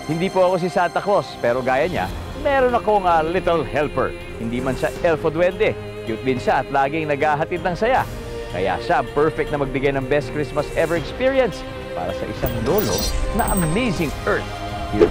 Hindi po ako si Santa Claus, pero gaya niya, meron akong little helper. Hindi man siya elf o duwende. Cute din siya at laging naghahatid ng saya. Kaya siya perfect na magbigay ng best Christmas ever experience para sa isang lolo na amazing Earth hero.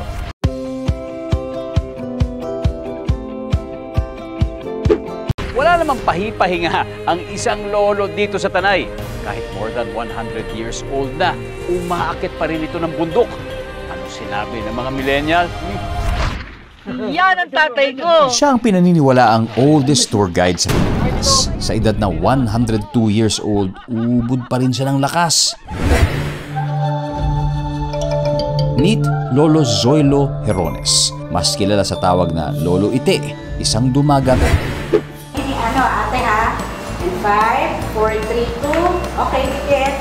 Wala namang pahipahinga ang isang lolo dito sa Tanay. Kahit more than 100 years old na, umaakit pa rin ito ng bundok. Ano sinabi ng mga millennial? Yan ang tatay ko! Siya ang pinaniniwalaang oldest tour guide sa Pilipinas. Sa edad na 102 years old, ubod pa rin siya ng lakas. Meet Lolo Zoilo Herones, mas kilala sa tawag na Lolo Ite, isang dumagat. Ano, ate ha? And 5, 4, 3, 2. Okay, ticket.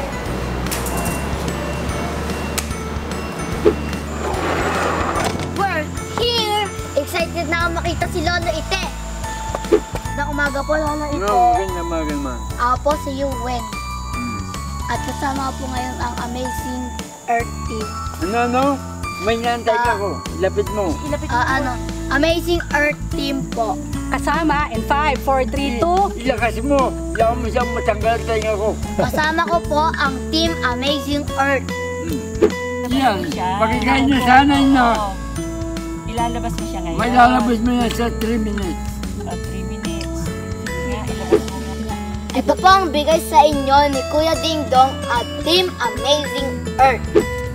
We're here! Excited na ako makita si Lolo Ite. Na umaga po, Lolo Ite. Maganda. Ako po si Yuwen. At kasama po ngayon ang Amazing Earth Team. Ano? May nantay ako. Lapit mo. Amazing Earth Team po. Kasama in 5, 4, 3, 2. Ilakas mo. Ilakas mo siyang matanggal tayo ako. Kasama ko po ang Team Amazing Earth. Yan. Pakikain niyo sana yun. Ilalabas mo siya ngayon. May lalabas mo yan sa 3 minutes. 3 minutes. Ilabas mo yan. Ito po ang bigay sa inyo ni Kuya Ding Dong at Team Amazing Earth.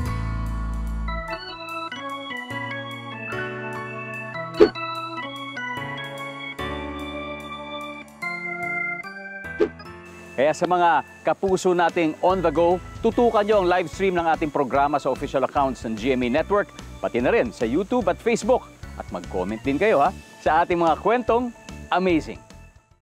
Kaya sa mga kapuso nating on the go, tutukan nyo ang live stream ng ating programa sa official accounts ng GMA Network, pati na rin sa YouTube at Facebook. At mag-comment din kayo sa ating mga kwentong amazing.